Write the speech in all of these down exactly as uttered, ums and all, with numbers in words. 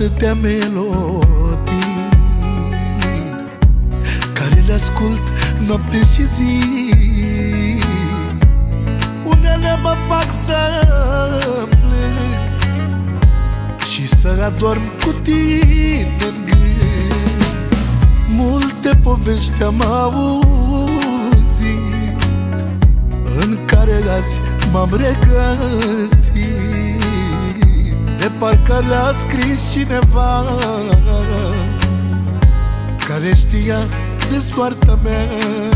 atâtea melodii care le ascult noapte și zi. Unele mă fac să plâng și să adorm cu tine în gând. Multe povești am auzit în care azi m-am regăsit, de parcă le-a scris cineva care știa de soarta mea.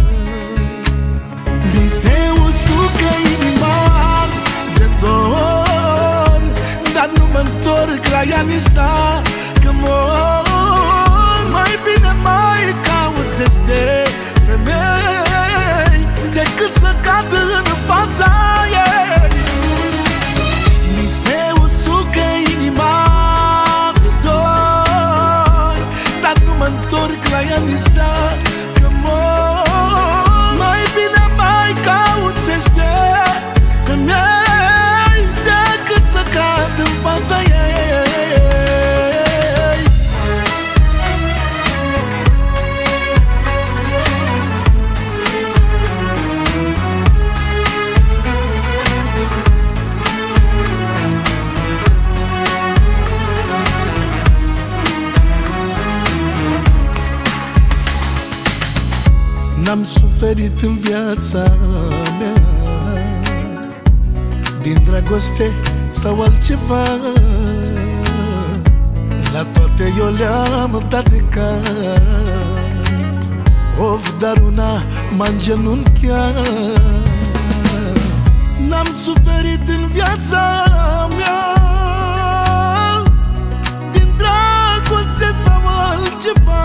Mi se usucă inima de dor, dar nu mă întorc la ea nici dacă mor. Mai bine mai caut zeci de femei decât să cad în fața ei. Mi se usucă inima de dor, dar nu mă întorc la ea nici dacă mor. Mai bine mai caut zeci de femei decât să cad în fața ei. N-am suferit în viața mea din dragoste sau altceva, la toate eu le-am dat de cap. Of, dar una m-a îngenunchiat. N-am suferit în viața mea din dragoste sau altceva,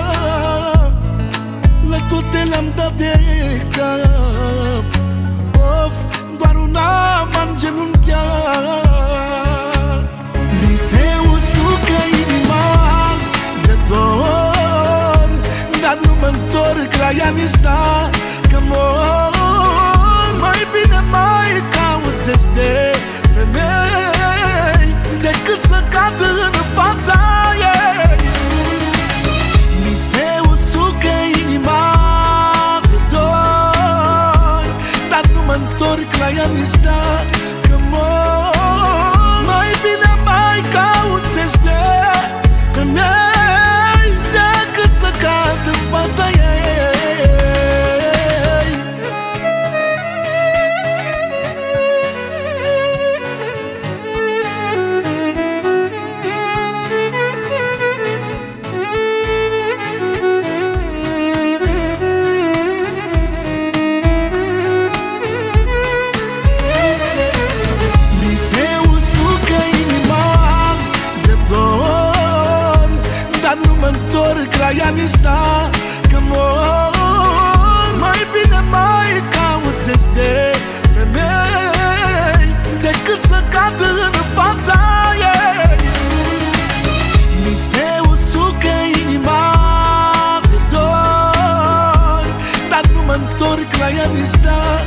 la toate le-am dat de cap. Of, doar una m-a îngenunchiat. Mi se usucă inima de dor, dar nu mă întorc la ea nici dacă mor. Mai bine mai caut zeci de femei decât să cad în fața ei. Mi se usucă inima de dor, dar nu mă întorc la ea nici dacă mor. Mai bine mai caut zeci de femei decât să cad în fața ei. La ea nici dacă mor. Mai bine mai caut zeci de femei decât să cad în fața ei. Mi se usucă inima de dor, dar nu mă întorc la ea nici dacă